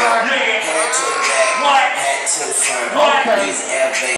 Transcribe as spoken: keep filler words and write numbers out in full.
Head to the back, What? head to the front. What? These F A